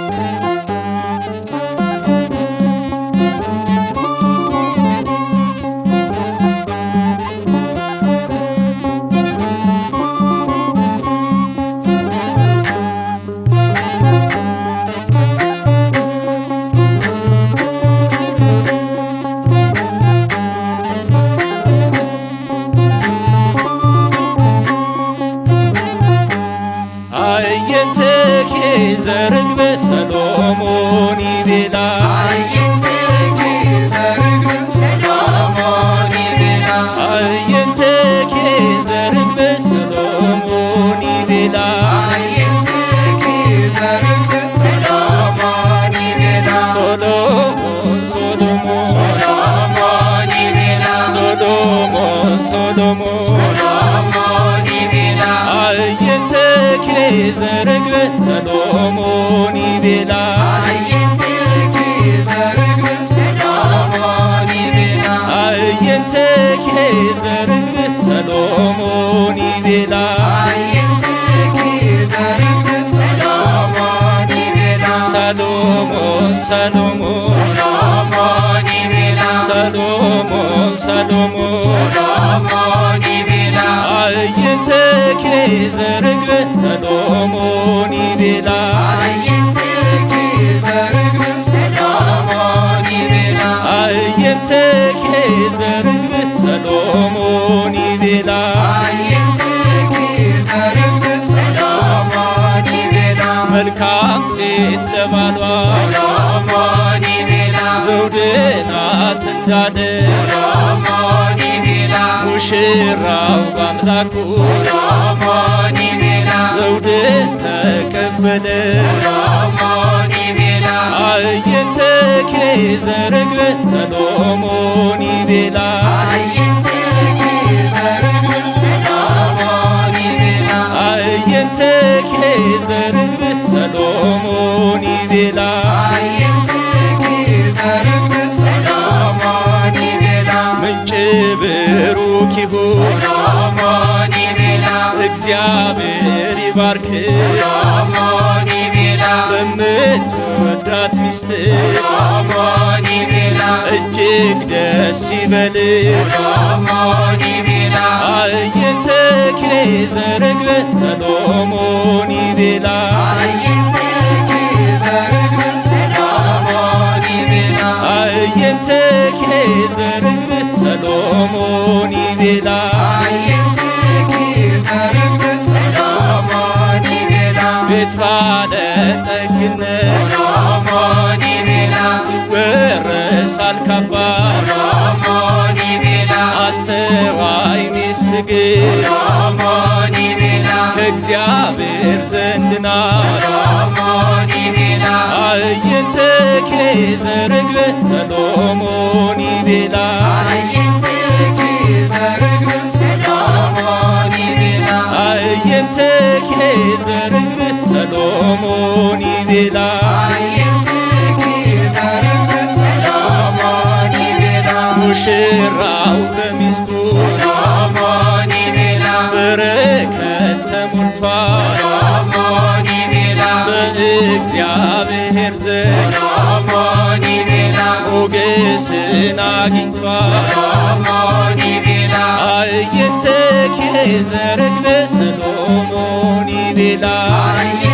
ዘርግበ ሰሎሞን ይቤላ አየንተኪ ዘርግበ ሰሎሞን ይቤላ አየንተኪ ዘርግበ ሰሎሞን ይቤላ አየንተኪ ዘርግበ ሰሎሞን ይቤላ ሰሎሞን ሰሎሞን ሰሎሞን ይቤላ ሰሎሞን ሰሎሞን ሰሎሞን ይቤላ አየንተኪ ዘርግበ ሰሎሞን ይቤላ አየንተኪ ዘርግበ ሰሎሞን ይቤላ አየንተኪ ዘርግበ ሰሎሞን ይቤላ አየንተኪ ዘርግበ ሰሎሞን ይቤላ ሰሎሞን ሰሎሞን ሰሎሞን ይቤላ ሰሎሞን ሰሎሞን ሰሎሞን ይቤላ አየንተኪ ዘርግበ ሰሎሞን ይቤላ አየንተኪ ዘርግበ ሰሎሞን ይቤላ አየንተኪ ዘርግበ ሰሎሞን ይቤላ አየንተኪ ዘርግበ ሰሎሞን ይቤላ መልካም ሴት ለባሏ ሰሎሞን ይቤላ ዘውድ ናት እንዳለ ሰሎሞን ይቤላ ሙሽራው በአምላኩ ሰሎሞን ይቤላ ዘውድ ተቀበለ ሰሎሞን ይቤላ አየንተኪ ዘርግበ ሰሎሞን ይቤላ አየንተኪ ዘርግበ ሰሎሞን ይቤላ አየንተኪ ዘርግበ ሰሎሞን ይቤላ አየንተኪ ዘርግበ ሰሎሞን ይቤላ ምንጭ ብሩክ ይሁን ሰሎሞን ይቤላ እግዚአብሔር ይባርክ ሰሎሞን ይቤላ በምትወዳት ሚስት ሰሎሞን ይቤላ እጅግ ደስ ይበል ሰሎሞን ይቤላ አየንተኪ ዘርግበ ሰሎሞን ይቤላ አየንተኪ ዘርግበ ሰሎሞን ይቤላ አየንተኪ ዘርግበ ሰሎሞን ይቤላ አየንተኪ ዘርግበ ሰሎሞን ይቤላ ቤት ባለጠግነት ሰሎሞን ይቤላ ይወረሳል ካባ ሰሎሞን ይቤላ አስተዋይ ሚስት ግን ሰሎሞን ይቤላ ከእግዚአብሔር ዘንድ ናት ሰሎሞን ይቤላ አየንተኪ ዘርግበ ሰሎሞን ይቤላ አየንተኪ ዘርግበ ሰሎሞን ይቤላ አየንተኪ ዘርግበ ሰሎሞን ይቤላ አየንተኪ ዘርግበ ሰሎሞን ይቤላ ሙሽራው በሚስቱ ሰሎሞን ይቤላ በረከት ተሞልቷል ሰሎሞን ይቤላ በእግዚአብሔር ዘንድ ሰሎሞን ይቤላ ሞገስን አግኝቷል ሰሎሞን ይቤላ አየንተኪ ዘርግበ ሰሎሞን ይቤላ